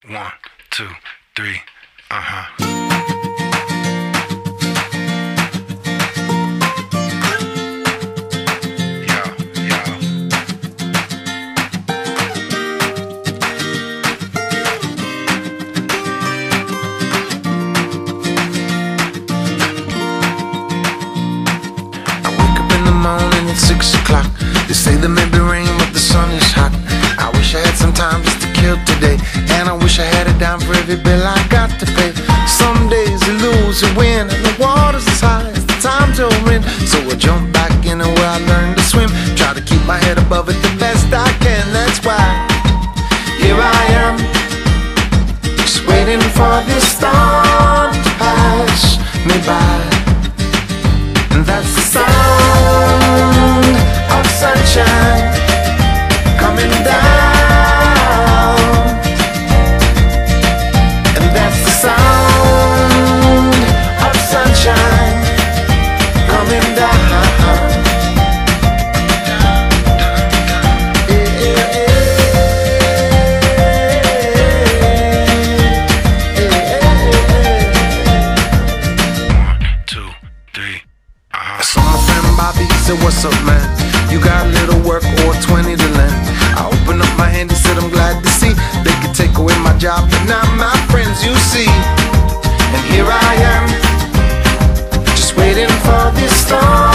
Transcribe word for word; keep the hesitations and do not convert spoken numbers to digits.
One, two, three, uh-huh. Morning at six o'clock. They say there may be rain, but the sun is hot. I wish I had some time just to kill today, and I wish I had a dime for every bill I got to pay. Some days you lose, you win, and the water's as high as the times you're in. So I jump back in where I learned to swim, try to keep my head above it the best I can. That's why here I am, just waiting for this storm to pass me by. And that's the sound of sunshine coming down. And that's the sound of sunshine coming down. Yeah, yeah, One, two, three. I saw my friend Bobby, he said, what's up, man? You got a little work or twenty to lend? I opened up my hand, he said, I'm glad to see they could take away my job, but not my friends, you see. And here I am, just waiting for this storm